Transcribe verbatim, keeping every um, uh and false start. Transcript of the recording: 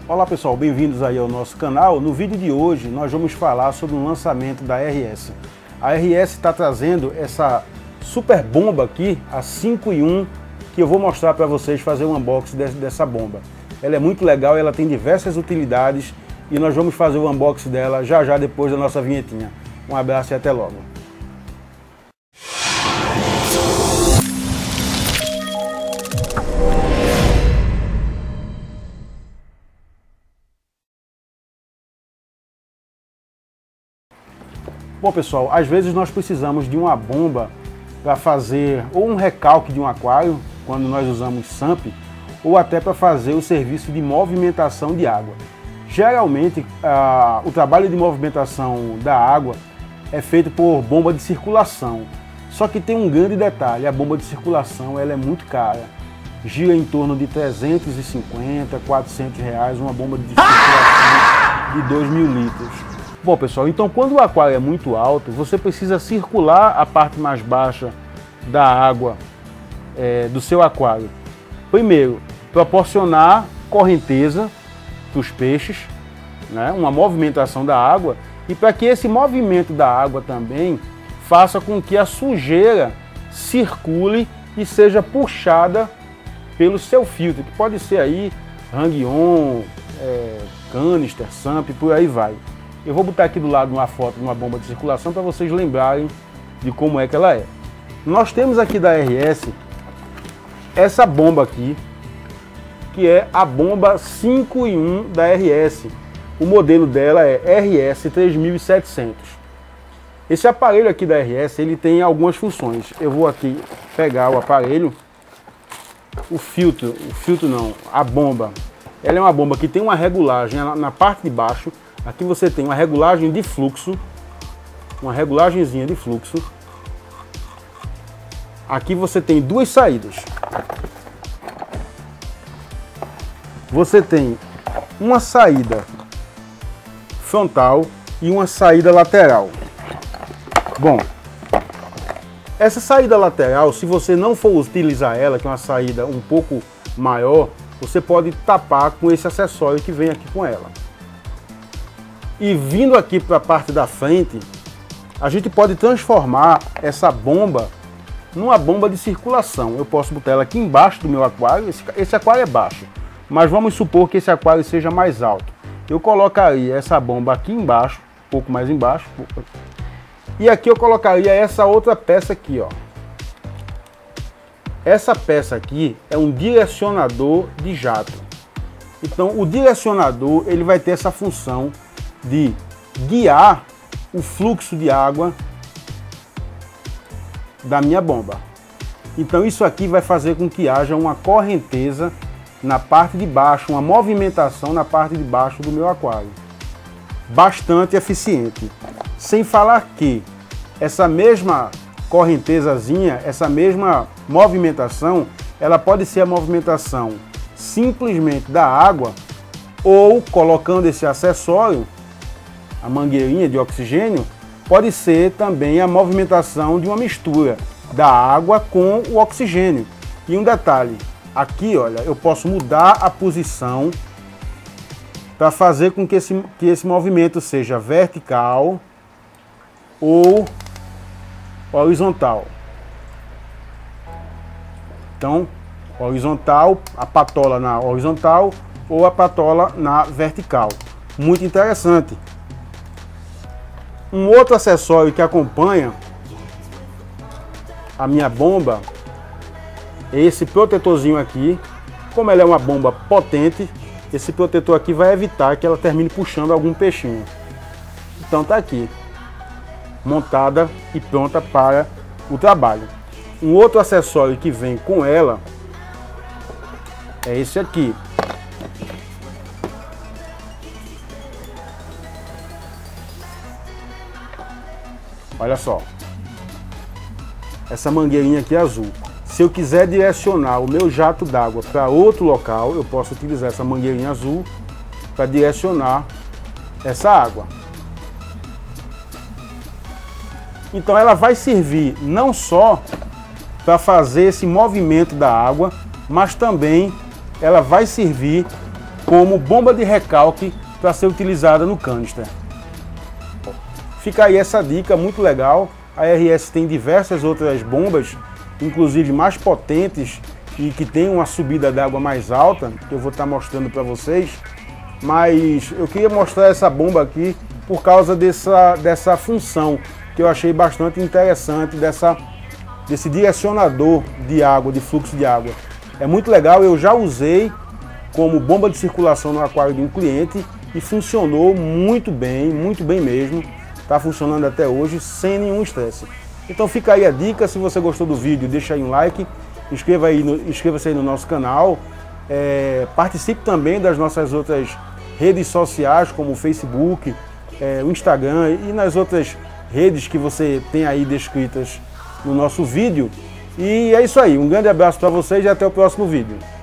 Olá pessoal, bem-vindos aí ao nosso canal. No vídeo de hoje nós vamos falar sobre o lançamento da R S. A R S está trazendo essa super bomba aqui, a cinco em um, que eu vou mostrar para vocês, fazer um unboxing dessa bomba. Ela é muito legal, ela tem diversas utilidades e nós vamos fazer o unboxing dela já já depois da nossa vinhetinha. Um abraço e até logo. Bom pessoal, às vezes nós precisamos de uma bomba para fazer ou um recalque de um aquário, quando nós usamos S A M P, ou até para fazer o serviço de movimentação de água. Geralmente, ah, o trabalho de movimentação da água é feito por bomba de circulação. Só que tem um grande detalhe, a bomba de circulação ela é muito cara. Gira em torno de trezentos e cinquenta, quatrocentos reais uma bomba de circulação de dois mil litros. Bom pessoal, então quando o aquário é muito alto, você precisa circular a parte mais baixa da água é, do seu aquário. Primeiro, proporcionar correnteza para os peixes, né, uma movimentação da água, e para que esse movimento da água também faça com que a sujeira circule e seja puxada pelo seu filtro, que pode ser aí Hang-On, é, canister, S A M P, por aí vai. Eu vou botar aqui do lado uma foto de uma bomba de circulação para vocês lembrarem de como é que ela é. Nós temos aqui da R S essa bomba aqui, que é a bomba cinco em um da R S. O modelo dela é R S três mil e setecentos. Esse aparelho aqui da R S, ele tem algumas funções. Eu vou aqui pegar o aparelho, o filtro, o filtro não, a bomba. Ela é uma bomba que tem uma regulagem na parte de baixo. Aqui você tem uma regulagem de fluxo, uma regulagenzinha de fluxo. Aqui você tem duas saídas. Você tem uma saída frontal e uma saída lateral. Bom, essa saída lateral, se você não for utilizar ela, que é uma saída um pouco maior, você pode tapar com esse acessório que vem aqui com ela. E vindo aqui para a parte da frente, a gente pode transformar essa bomba numa bomba de circulação. Eu posso botar ela aqui embaixo do meu aquário. Esse, esse aquário é baixo, mas vamos supor que esse aquário seja mais alto. Eu colocaria essa bomba aqui embaixo, um pouco mais embaixo, e aqui eu colocaria essa outra peça aqui, ó. Essa peça aqui é um direcionador de jato. Então o direcionador ele vai ter essa função de guiar o fluxo de água da minha bomba. Então isso aqui vai fazer com que haja uma correnteza na parte de baixo, uma movimentação na parte de baixo do meu aquário. Bastante eficiente. Sem falar que essa mesma correntezazinha, essa mesma movimentação, ela pode ser a movimentação simplesmente da água ou colocando esse acessório, a mangueirinha de oxigênio, pode ser também a movimentação de uma mistura da água com o oxigênio. E um detalhe, aqui olha, eu posso mudar a posição para fazer com que esse, que esse movimento seja vertical ou horizontal. Então, horizontal, a patola na horizontal ou a patola na vertical. Muito interessante. Um outro acessório que acompanha a minha bomba é esse protetorzinho aqui. Como ela é uma bomba potente, esse protetor aqui vai evitar que ela termine puxando algum peixinho. Então tá aqui, montada e pronta para o trabalho. Um outro acessório que vem com ela é esse aqui. Olha só, essa mangueirinha aqui azul. Se eu quiser direcionar o meu jato d'água para outro local, eu posso utilizar essa mangueirinha azul para direcionar essa água. Então ela vai servir não só para fazer esse movimento da água, mas também ela vai servir como bomba de recalque para ser utilizada no canister. Fica aí essa dica muito legal. A R S tem diversas outras bombas, inclusive mais potentes e que tem uma subida d'água mais alta, que eu vou estar mostrando para vocês. Mas eu queria mostrar essa bomba aqui por causa dessa, dessa função que eu achei bastante interessante, dessa, desse direcionador de água, de fluxo de água. É muito legal, eu já usei como bomba de circulação no aquário de um cliente e funcionou muito bem, muito bem mesmo. Está funcionando até hoje sem nenhum estresse. Então fica aí a dica, se você gostou do vídeo, deixa aí um like, inscreva aí no, inscreva-se aí no nosso canal, é, participe também das nossas outras redes sociais, como o Facebook, é, o Instagram e nas outras redes que você tem aí descritas no nosso vídeo. E é isso aí, um grande abraço para vocês e até o próximo vídeo.